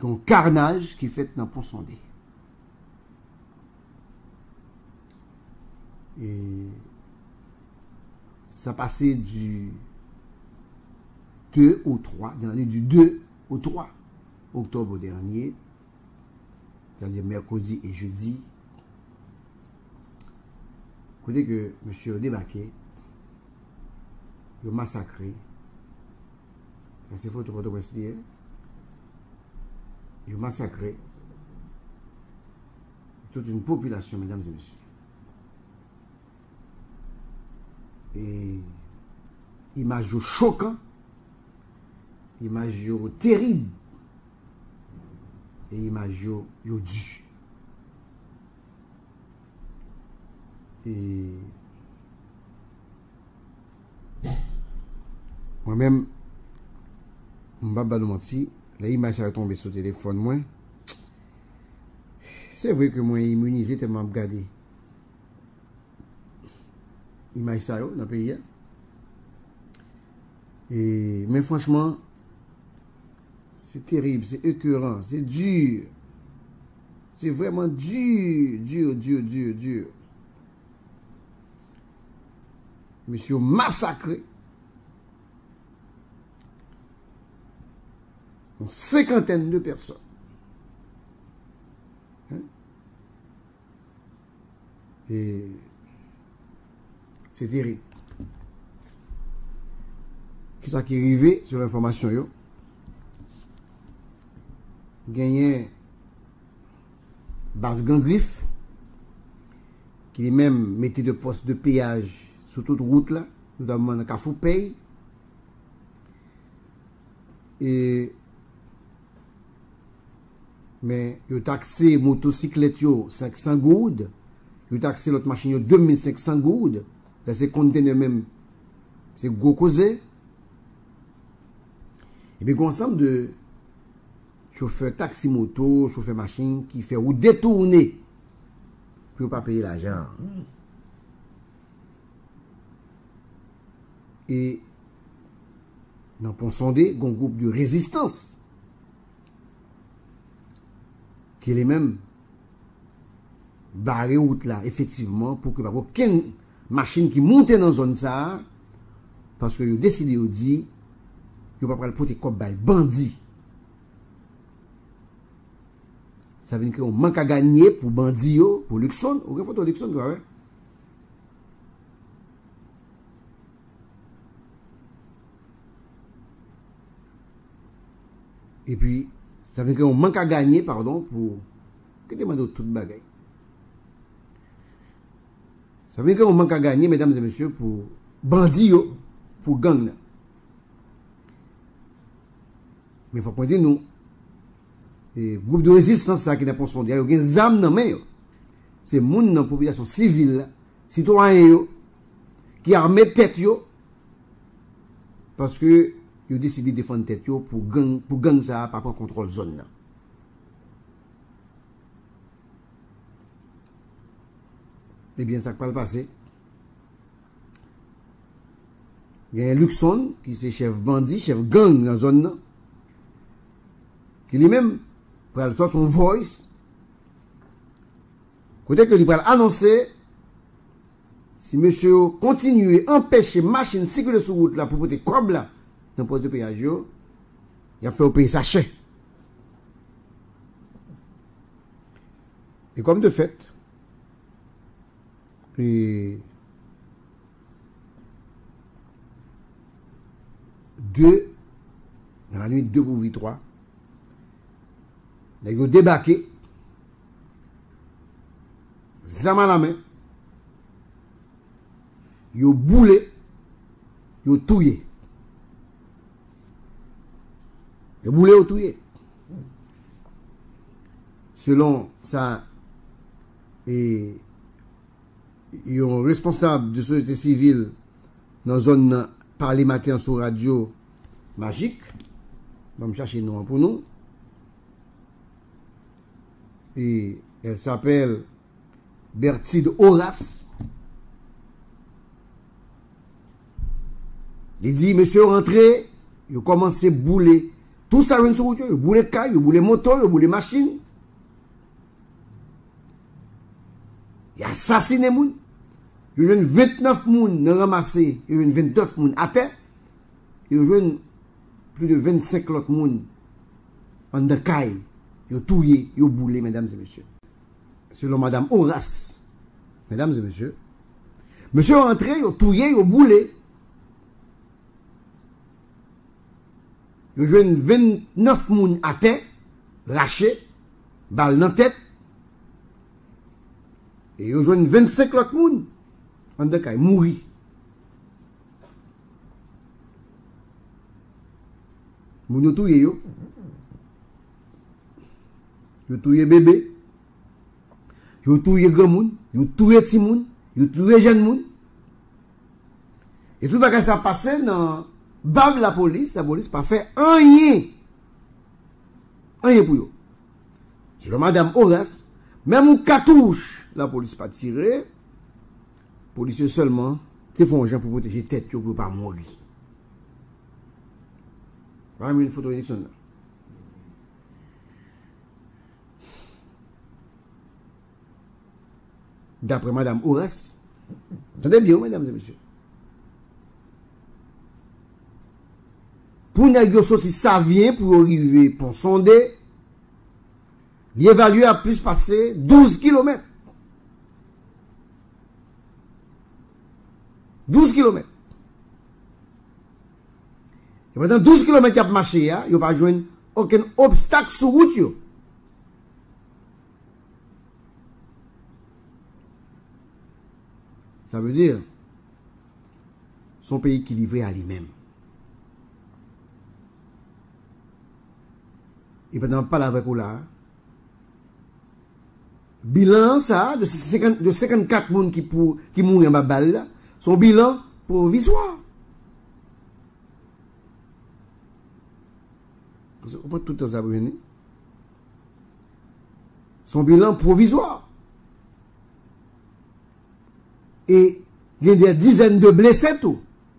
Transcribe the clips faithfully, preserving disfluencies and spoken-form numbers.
un carnage qui fait dans Pont-Sondé. Et ça passait du deux au trois, dans la nuit du deux au trois octobre dernier, c'est-à-dire mercredi et jeudi. Écoutez que monsieur débarqué, il a massacré, ça c'est photo pour il a massacré toute une population, mesdames et messieurs. Et image choquant, image terrible, et image dure. Et moi-même, je ne vais pas mentir, l'image est tombée sur le téléphone, moi. C'est vrai que moi, immunisé tellement regardé. Image ça dans le pays. Et, mais franchement, c'est terrible, c'est écœurant, c'est dur. C'est vraiment dur, dur, dur, dur, dur. Monsieur massacré. Une cinquantaine de personnes. Hein? Et c'est terrible. Qu'est-ce qui est arrivé sur l'information yo? Gagné Bas Gangrif qui même mettait de postes de péage sur toute route là, notamment dans Kafou Pay. Et mais yo taxé motocyclette yo cinq cents goudes, yo taxé l'autre machine yo deux mille cinq cents goudes. Là c'est conteneur même, c'est gros causé. Et puis ensemble de chauffeur taxi moto, chauffeur machine qui fait ou détourner pour pas payer l'argent. Et dans Pont-Sondé, un groupe de résistance qui est les mêmes barré route là, effectivement, pour que pas aucune machine qui monte dans la zone ça, parce que vous décidez, vous dit, vous ne pouvez pas porter comme bandit. Ça veut dire qu'on manque à gagner pour bandit, pour Luxon. Vous avez photo Luxon, ouais. Et puis, ça veut dire qu'on manque à gagner, pardon, pour. Que demande toute bagaille. Ça veut dire qu'on manque à gagner, mesdames et messieurs, pour bandit, pour gang. Mais il faut qu'on dise, nous, le groupe de résistance ça qui n'est pas son dia, il y a des armes dans main. C'est moun dans la population civile, citoyen qui armé tête yo parce que ils ont décidé de défendre tête yo pour gang pour gang ça pas prendre contrôle zone là. Eh bien ça qui va le passer. Il y a un Luxon qui c'est chef bandit, chef gang dans la zone là. Qui lui-même pour sortir son voice, côté que il va annoncer si monsieur continue à empêcher machine circuler sur route là pour porter cob là dans poste de péage, il a fait au pays sachet. Et comme de fait, et deux dans la nuit deux pour trois. Ils ont débarqué, zam à la main, ils ont boulé, ils ont touillé. Ils ont boulé, ils ont touillé. Selon ça, et ils ont responsable de société civile dans la zone parler matin sur radio magique. On va chercher nous pour nous. Et elle s'appelle Bertide Horace. Il dit, monsieur rentré, il a commencé à bouler Tout ça, sur route, ils boulent les cailles, ils boulent les motos, ils boulent les machines. Ils assassinent les gens. Ils ont vingt-neuf personnes ramassées, ils ont vingt-neuf personnes à terre. Ils ont plus de vingt-cinq autres personnes en de cailles. Ils ont tué, ils ont boulé, mesdames et messieurs. Selon madame Horace, mesdames et messieurs, monsieur est entré, ils ont tué, ils ont boulé. Ils ont vingt-neuf personnes à terre, lâchées, balle dans la tête. Et ils ont vingt-cinq autres personnes en de cailles, mourir. Moun yo touye yo. Yo touye bébé. Yo touye grand moun, yo touye petit moun, yo touye jeune moun. Et tout bagage ça passé dans bam la police, la police pas fait rien. Rien pour yo. Selon madame Horace, même ou cartouche, la police pas tiré. Policiers seulement te font gens pour protéger tête yo pour pas mourir. Voilà une photo Nixon là. D'après madame Horace. Attendez bien, mesdames et messieurs. Pour négocier si ça vient pour arriver pour sonder, il évalue à plus passer douze kilomètres. douze kilomètres. Et pendant douze kilomètres qu'il a marché, il n'y a pas joindre aucun obstacle sur route. Yo. Ça veut dire son pays qui livré à lui-même. Et pendant pas avec vous là. Bilan ça de cinquante, de cinquante-quatre personnes qui pour qui mourent en bas balle, son bilan provisoire. On peut tout le temps ça venir. Son bilan provisoire. Et il y a des dizaines de blessés tout.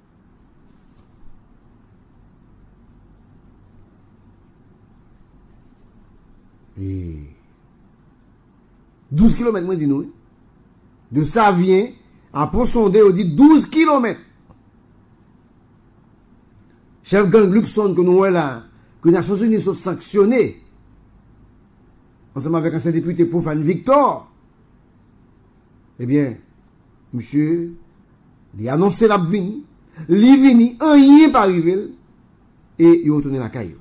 Et douze kilomètres, moi, dis-nous. De ça vient, à Pont-Sondé, on dit douze kilomètres. Chef gang Luxon, que nous, là, que les Nations Unies sont sanctionnées, ensemble avec un ancien député pour Fan Victor, eh bien, monsieur, il a annoncé la vini, il vini, un rien pas arrivé, et il a retourné la caille.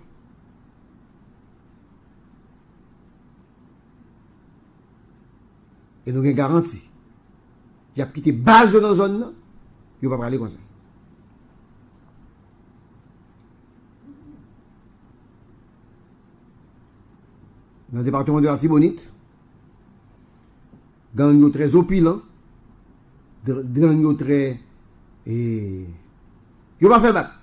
Et nous avons garanti, il a quitté base dans la zone, il ne va pas aller comme ça. Dans le département de l'Artibonite, gang yo très opilant, gang yo très, et, yo pas fait battre.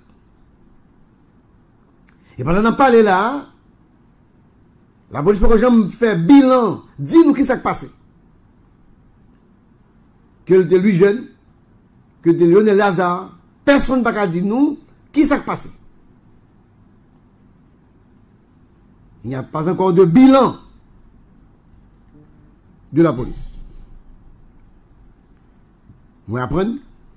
Et pendant qu'on parle là, la police peut jamais faire bilan, dis-nous qui s'est passé. Que de lui jeune, que de Lionel Lazare, personne ne peut dire nous qui s'est passé. Il n'y a pas encore de bilan de la police. Moi, apprendre.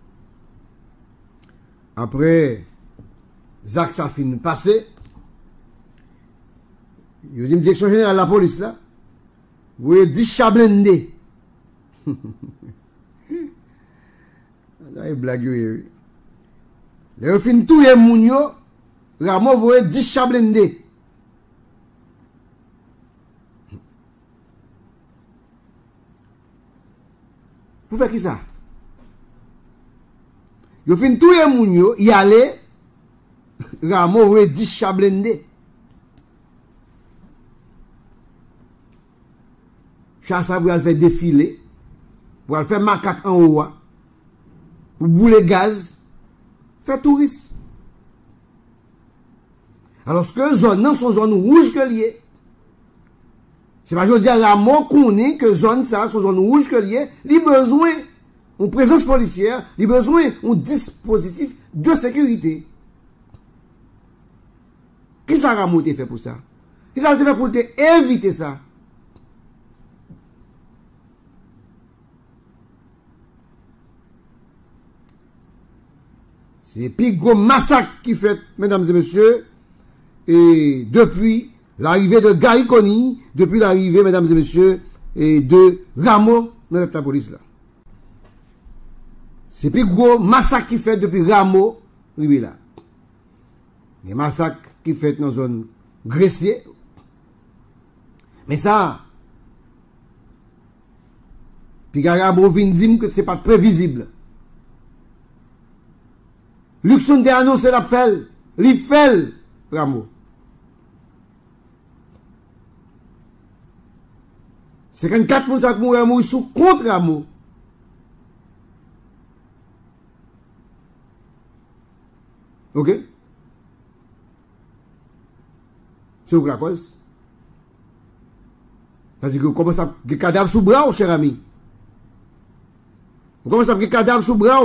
Après, Zach Safin passé, il dit, direction générale de la police là, vous voyez dix chablendés. Là, il blague, oui. Les fin tout les mounio, Ramon, vous voyez dix chablendés. Pour faire qui ça? Yo fin tout les mounio, y aller, Ramon, vous voyez dix chablendés. Chassa pour aller faire défiler, pour aller faire macaque en haut, pour bouler gaz, faire touriste. Alors que zone non sont zone rouge que lié. C'est pas je dire la mort qu'on est que zone ça sont zone rouge que lié, il besoin une présence policière, il besoin un dispositif de sécurité. Qui ça Rameau te fait pour ça? Qui ça te fait pour te éviter ça? C'est plus gros massacre qui fait, mesdames et messieurs, et depuis l'arrivée de Gary Coney, depuis l'arrivée, mesdames et messieurs, et de Rameau dans la police là. C'est plus gros massacre qui fait depuis Rameau, arrivé là. Les massacres qui fait dans la zone Gressier. Mais ça, puis Rameau vient dire que c'est pas prévisible. Luxon de annoncé la fait, li fait Rameau. cinquante-quatre moussa qui mourir mourir sous contre Rameau. OK? C'est où la cause? C'est-à-dire que vous commencez à avoir cadavre sous bras, cher ami. Vous commencez à avoir cadavre sous bras.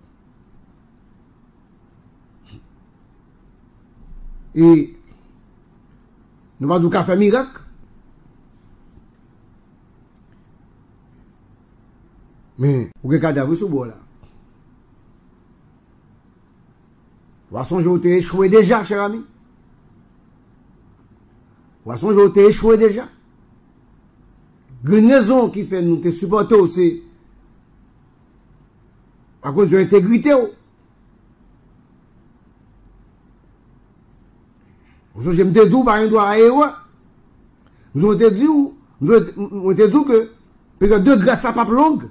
Et nous allons faire miracle. Mais vous avez cadavre sous bras là. Poisson, je t'ai échoué déjà, cher ami. Poisson, je t'ai échoué déjà. Une raison qui fait nous te supporter aussi, à cause de l'intégrité. Nous je me dit par un doigt à erreur. Nous avons dit, nous avons dit que période de grâce à pas longue.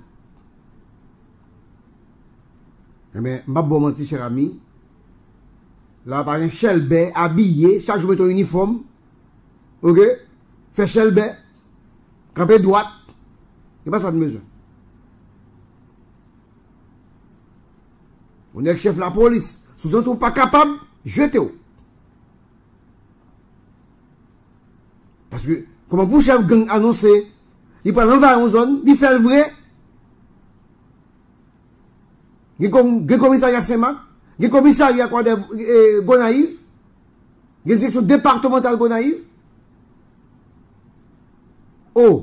Mais je ne vais pas mentir, cher ami. Là, par un chelbet habillé, chaque jour, met un uniforme. Ok? Fait chelbet. Campé droite. Il n'y a pas ça de mesure. On est le chef de la police. Si vous ne sont pas capables, jetez-vous. Parce que, comment vous chef gang annoncé, il prend l'envers en zone, il fait le vrai. Il y a un commissariat Saint-Marc, il y a un commissariat Gonaïve, il y a une section départementale Gonaïve. Oh!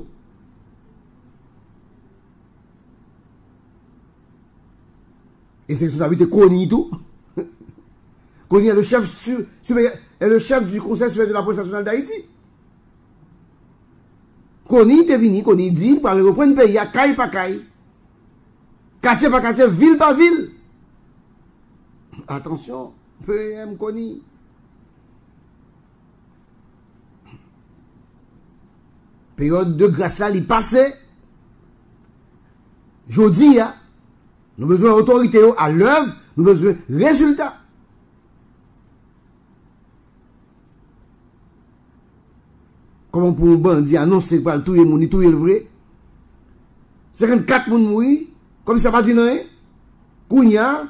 Et c'est que ça habite Kony tout. Kony est le chef, sur, est le chef du Conseil supérieur de la police nationale d'Haïti. Kony est venu, Kony dit, pour aller reprendre le pays à caille par caille. Quartier par quartier, ville par ville. Attention, P M Kony. Période de grâce là, il passait. Je dis, hein, nous avons besoin d'autorité à l'œuvre, nous avons besoin de résultats. Comment pour un bandit annoncer par tout le monde, tout le vrai? cinquante-quatre personnes mourir, comme ça va dire non? Kounia,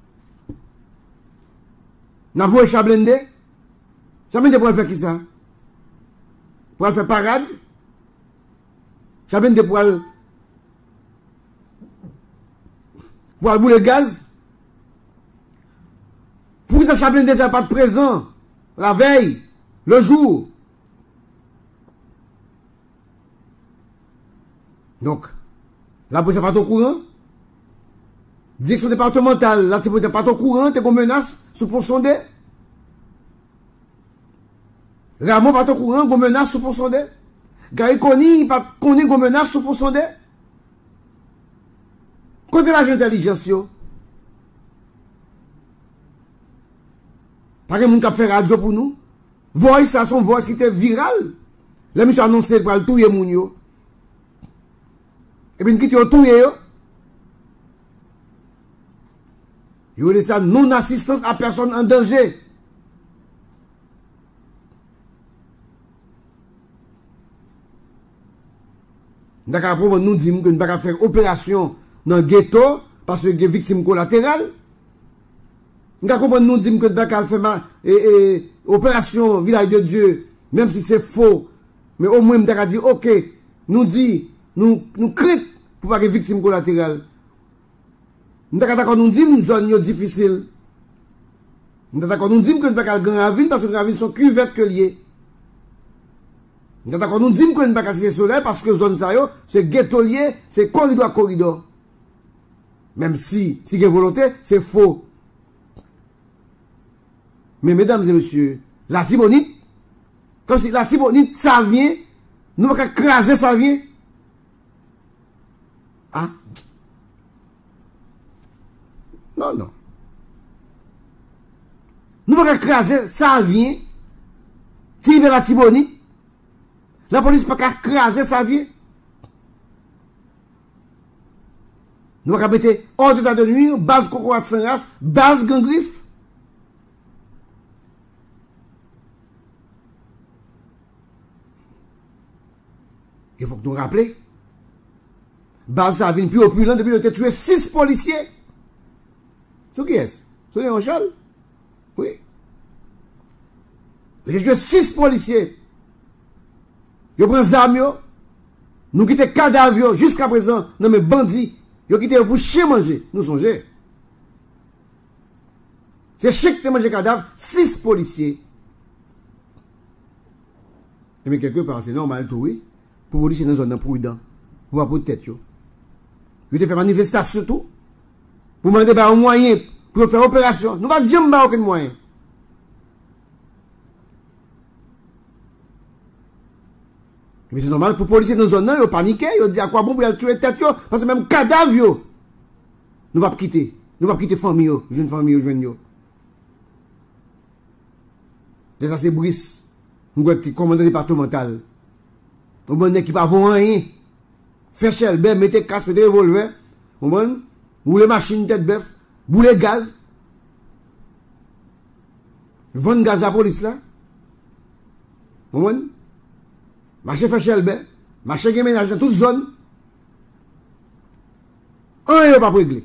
n'a pas Chablende? Chablende pour faire qui ça? Pour faire parade? Chablende pour pour aller bouler gaz? Pour ça, Chablende n'est pas de présent la veille, le jour. Donc, la police n'est pas au courant. Direction départementale, la police n'est pas au courant, t'es comme menace sous pour sonder. Rameau pas au courant, comme menace sous pour sonder. Gary Coney, pas connaît comme menace sous pour sonder. Côté l'agent d'intelligence, pas que moun qui fait radio pour nous. Voice, ça son voice qui était viral. Les monsieur annoncé pour le tout yé moun yo. Et puis, qui ont tout, yo. Yo, laissé ça non-assistance à personne en danger. D'accord, nous disons que nous ne pouvons pas faire opération dans le ghetto parce que des victimes collatérales. D'accord, nous disons que nous ne pouvons pas faire et, et, opération village de Dieu, même si c'est faux. Mais au moins, nous avons dit, ok, nous disons, nous, nous craignons pour pas que victimes collatérales. Nous avons nous dit une zone difficile. Nous sommes d'accord, nous disons que nous ne pouvons pas gagner la ville parce que les ravines sont cuvettes que liées. Nous sommes d'accord, nous disons que nous ne pouvons pas casser le soleil parce que zone ça, c'est ghetto lié, c'est corridor à corridor. Même si, si il y a volonté, c'est faux. Mais mesdames et messieurs, la Tibonite, comme si la Tibonite, ça vient, nous ne pouvons pas craser, ça vient. Ah? Non, non. Nous ne pouvons pas craser, ça vient. Tirer la Tibonite. La police ne peut pas craser, ça vient. Nous ne pouvons pas mettre hors d'état de nuire, base cocoa de Saint-Ras, base gangriffe. Il faut que nous rappelions. Base ça vient plus opulent depuis qu'il a tué six policiers. C'est qui est-ce? C'est Léon Charles? Oui. Il a tué six policiers. Il prend des armes, nous quittons cadavres jusqu'à présent, non mais bandits, ils ont quitté pour chier manger, nous songez. C'est chic de manger cadavre, six policiers. Mais quelque part, c'est normal tout, oui. Pour vous dire, c'est dans une zone prudente. Pour pas pour tête, yo. Vous avez fait manifestation tout. Pour demander un moyen pour faire opération. Nous ne pouvons jamais avoir aucun moyen. Mais c'est normal pour les policiers dans la zone, ils paniquent, ils disent à quoi bon pour tuer tête, parce que même cadavre, nous ne pouvons pas quitter. Nous ne pouvons pas quitter famille, jeune famille, jeune yo. C'est ça, c'est Brice, nous commandant départemental. On va qui pas voir rien. Fait chelbe, mettez casque, mettez revolver. On va rouler machine tête bœuf, bouler gaz. Vendre gaz à la police là. On va marcher fait chelbe, marcher qui ménage dans toute zone. Un n'est pas réglé.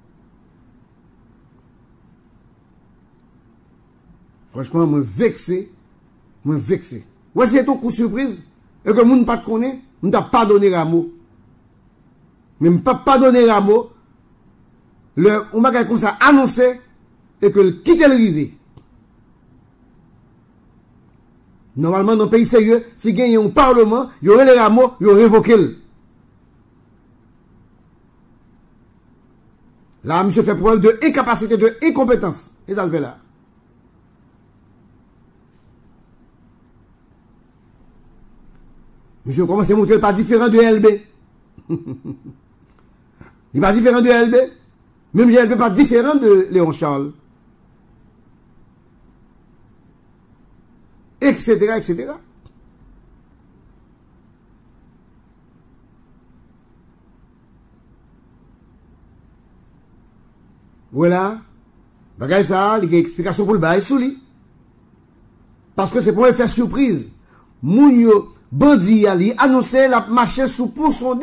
Franchement, moi vexé, moi vexé. Ouais, c'est ton coup surprise. Et que moun pas te connaît, nous t'a pas donné Rameau. Même pas pas donné Rameau. Le, on va comme ça annoncé et que le quitte le rivé. Normalement, dans un pays sérieux, si il y a un parlement, il y aurait les Rameaux, il y aurait révoqué. Là, monsieur fait preuve de incapacité, de incompétence. Et ça le fait là. Monsieur commence à montrer le pas différent de L B. Il n'est pas différent de L B. Même L B n'est pas différent de Léon Charles. Etc. et cetera. Voilà. Bagay ça, il y a une explication pour le bail sous lui. Parce que c'est pour faire surprise. Mounio. Bandi Ali annoncé la marché sous pour sonder.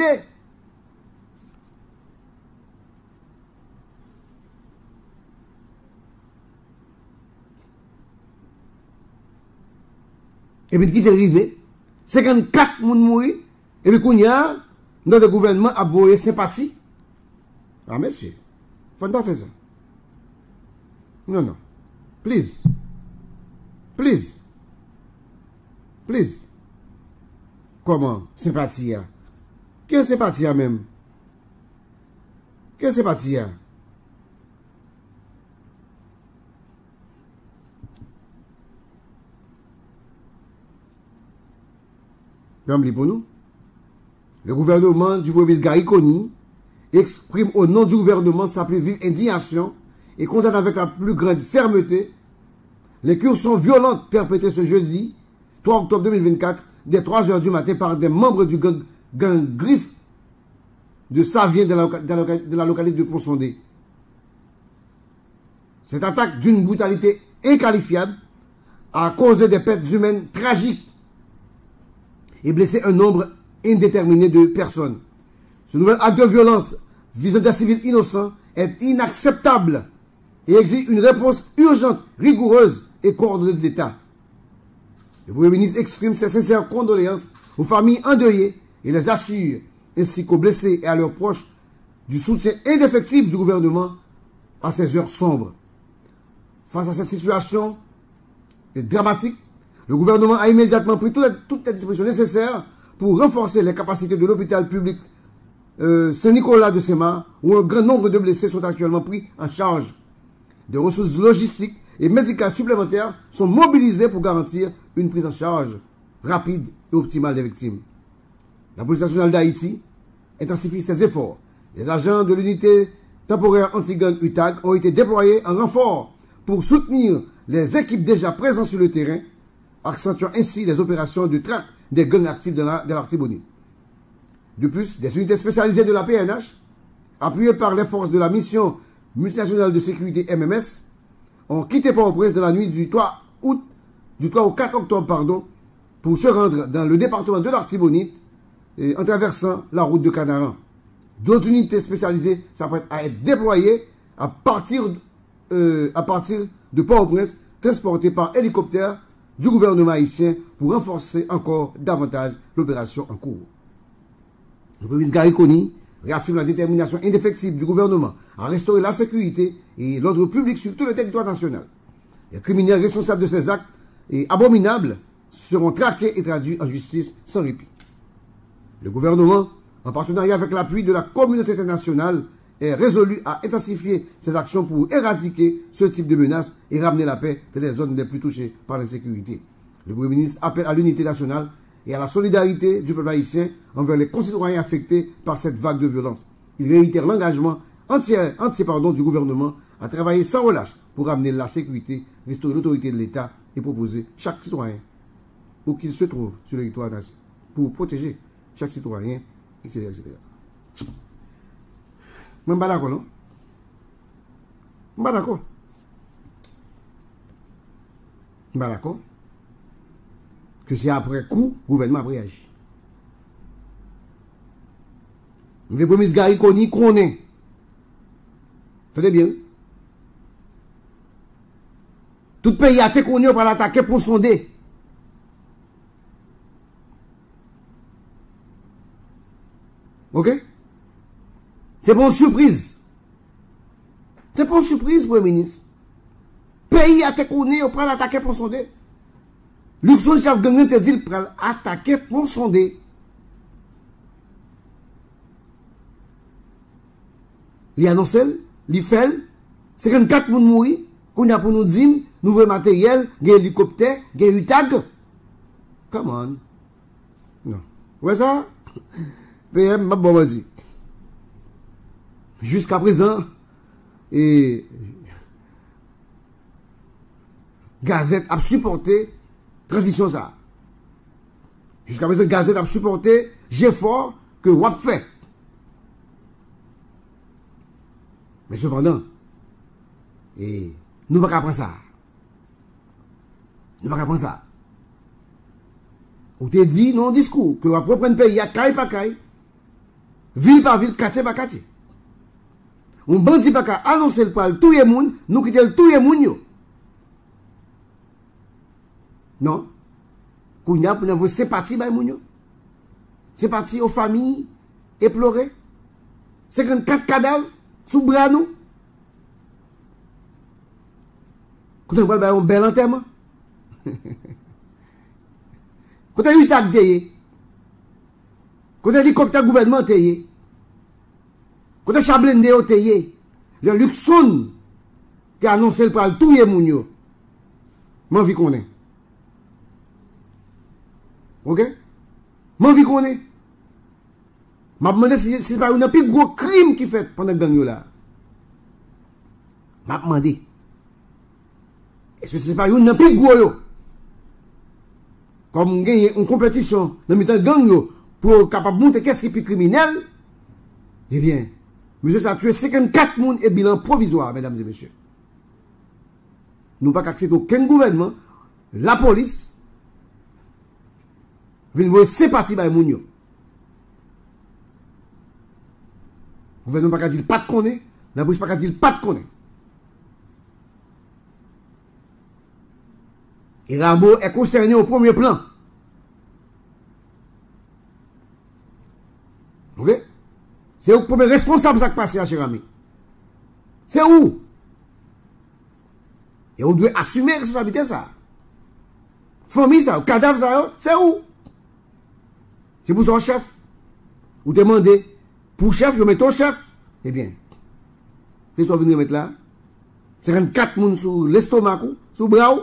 Et puis qui est arrivé, cinquante-quatre moun mouri, et puis qu'on y a, notre gouvernement a voyé sympathie. Ah monsieur, faut pas faire ça. Non, non. Please. Please. Please. Comment? Sympathie. Quelle sympathie même? Quelle sympathie? Pour nous, le gouvernement du premier ministre Gariconi exprime au nom du gouvernement sa plus vive indignation et condamne avec la plus grande fermeté les incursions violentes perpétrées ce jeudi trois octobre deux mille vingt-quatre dès trois heures du matin par des membres du gang, gang Griffe de Savien de la, de la, de la localité de Pont-Sondé. Cette attaque d'une brutalité inqualifiable a causé des pertes humaines tragiques et blessé un nombre indéterminé de personnes. Ce nouvel acte de violence visant des civils innocents est inacceptable et exige une réponse urgente, rigoureuse et coordonnée de l'État. Le Premier ministre exprime ses sincères condoléances aux familles endeuillées et les assure, ainsi qu'aux blessés et à leurs proches, du soutien indéfectible du gouvernement à ces heures sombres. face à cette situation dramatique, le gouvernement a immédiatement pris toutes les, toutes les dispositions nécessaires pour renforcer les capacités de l'hôpital public euh, Saint-Nicolas de Sema, où un grand nombre de blessés sont actuellement pris en charge. Des ressources logistiques et médicales supplémentaires sont mobilisées pour garantir une prise en charge rapide et optimale des victimes. La police nationale d'Haïti intensifie ses efforts. Les agents de l'unité temporaire anti-gang U T A G ont été déployés en renfort pour soutenir les équipes déjà présentes sur le terrain, accentuant ainsi les opérations de traque des gangs actifs de l'Artibonite. De plus, des unités spécialisées de la P N H, appuyées par les forces de la mission multinationale de sécurité M M S, ont quitté Port-au-Prince dans la nuit du trois août, du trois au quatre octobre, pardon, pour se rendre dans le département de l'Artibonite en traversant la route de Canaran. D'autres unités spécialisées s'apprêtent à être déployées à partir, euh, à partir de Port-au-Prince, transportées par hélicoptère du gouvernement haïtien pour renforcer encore davantage l'opération en cours. Le premier ministre Gary Coney réaffirme la détermination indéfectible du gouvernement à restaurer la sécurité et l'ordre public sur tout le territoire national. Les criminels responsables de ces actes et abominables seront traqués et traduits en justice sans répit. Le gouvernement, en partenariat avec l'appui de la communauté internationale, est résolu à intensifier ses actions pour éradiquer ce type de menaces et ramener la paix dans les zones les plus touchées par l'insécurité. Le Premier ministre appelle à l'unité nationale et à la solidarité du peuple haïtien envers les concitoyens affectés par cette vague de violence. Il réitère l'engagement entier, entier pardon, du gouvernement à travailler sans relâche pour ramener la sécurité, restaurer l'autorité de l'État et proposer chaque citoyen où qu'il se trouve sur le territoire national pour protéger chaque citoyen, et cetera et cetera. Je ne suis pas d'accord, non? Je ne suis pas d'accord. Je ne suis pas d'accord. Que c'est après coup, le gouvernement a réagi. Le Premier ministre Gary Coney connaît. Faites bien. Tout pays a été connu pour l'attaquer pour sonder. Ok? C'est pas une surprise. C'est pas une surprise, Premier ministre. Pays a été connu pour l'attaquer pour sonder. Luxon chef gang te dit pour attaquer pour sonder. Il annonce, il fait, cinquante-quatre personnes mourir, qu'on a pour nous dire, nouveau matériel, des hélicoptères, des U T A G. Come on. Non. Ouais ça? P M, ma bon vas-y. Jusqu'à présent, et Gazette a supporté transition ça. Jusqu'à présent, Gazette a supporté G-Fort que W A P fait. Mais cependant, et nous ne pouvons pas prendre ça. Nous ne pouvons pas prendre ça. On te dit non discours que on va prendre un pays à caille par caille, ville par ville, quartier par quartier. On bandit pas qu'à annoncer le poil tout le monde, nous quitter le tout le monde. Non. Kounya pour nous c'est parti by moun yo. C'est parti aux familles éplorées. cinquante-quatre cadavres sous bras nous. Quand on va un bel enterrement. Quand on a eu tag tayé. Quand on a hélicoptère gouvernement tayé. Quand on a chablende au tayé. Le Luxon qui a annoncé le pral tout le moun yo. M'en vie qu'on est. Ok? M'en vie qu'on est. M'a demandé si c'est pas un plus gros crime qui fait pendant le gang là. M'a demandé. Est-ce que c'est pas un plus gros yo? Comme gagner une compétition dans le gang yo pour capable montrer qu'est-ce qui est plus criminel? Eh bien, monsieur ça a tué cinquante-quatre personnes et bilan provisoire, mesdames et messieurs. Nous pas accepter aucun gouvernement, la police, vient voir c'est parti par moun yo. Le gouvernement pas dire pas de connaître, la police pas dire pas de connaître. Et Rambo est concerné au premier plan. Ok? C'est le premier responsable ça qui passe à cher ami. C'est où? Et on doit assumer la responsabilité ça. Famille ça, cadavre ça, c'est où? C'est pour son chef. Vous demandez, pour chef, vous mettez ton chef. Eh bien, les sont venus mettre là. cinquante-quatre personnes sur l'estomac, sur le bras.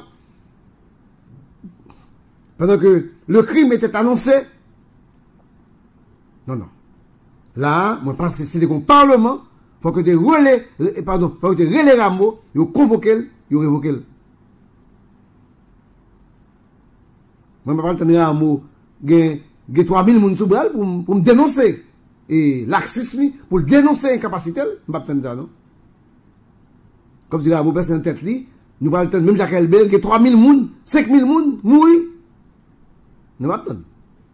Pendant que le crime était annoncé. Non, non. Là, moi, je pense que c'est le Parlement. Il faut que tu relais, pardon, faut que tu relais Rambo, tu convoques, tu révoques. Moi, je ne parle pas de Rambo, il y a trois mille personnes sous bras pour me dénoncer. Et laxisme, pour dénoncer l'incapacité, je ne vais pas faire ça, non? Comme si Rambo passe en tête, nous parlons même Jacques Elbel, il y a trois mille personnes, cinq mille personnes, mourir. Ne va pas.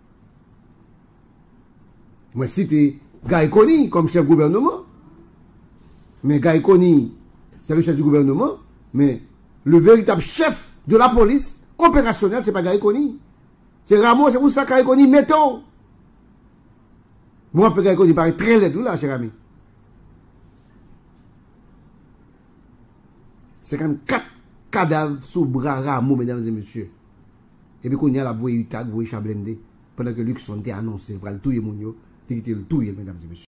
Moi, si tu es Gaïkoni comme chef du gouvernement, mais Gaïkoni, c'est le chef du gouvernement, mais le véritable chef de la police opérationnelle, ce n'est pas Gaïkoni. C'est Ramon, c'est pour ça que Gaïkoni métaux. Moi, je fais Gaïkoni paraît très laid, là, cher ami. cinquante-quatre cadavres sous bras Ramon, mesdames et messieurs. Et puis, qu'on y a la voie U T A C, voie Chablende, pendant que Luxon était annoncé pour le touiller, il était le touiller, mesdames et messieurs.